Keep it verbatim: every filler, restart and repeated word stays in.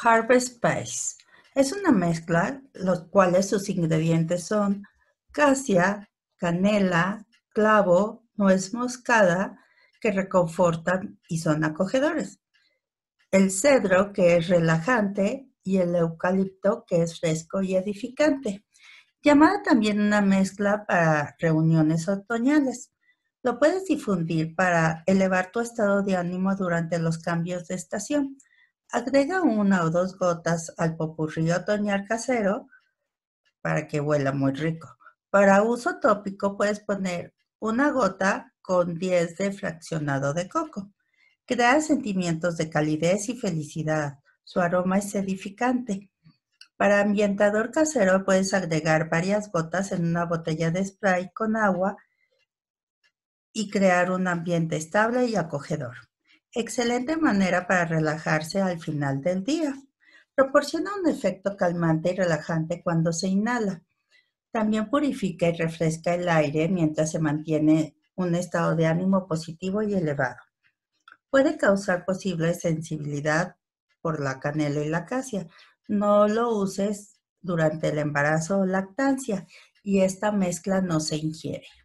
Harvest Spice. Es una mezcla, los cuales sus ingredientes son casia, canela, clavo, nuez moscada, que reconfortan y son acogedores. El cedro, que es relajante, y el eucalipto, que es fresco y edificante. Llamada también una mezcla para reuniones otoñales. Lo puedes difundir para elevar tu estado de ánimo durante los cambios de estación. Agrega una o dos gotas al popurrí otoñal casero para que huela muy rico. Para uso tópico puedes poner una gota con diez de fraccionado de coco. Crea sentimientos de calidez y felicidad. Su aroma es edificante. Para ambientador casero puedes agregar varias gotas en una botella de spray con agua y crear un ambiente estable y acogedor. Excelente manera para relajarse al final del día. Proporciona un efecto calmante y relajante cuando se inhala. También purifica y refresca el aire mientras se mantiene un estado de ánimo positivo y elevado. Puede causar posible sensibilidad por la canela y la acacia. No lo uses durante el embarazo o lactancia y esta mezcla no se ingiere.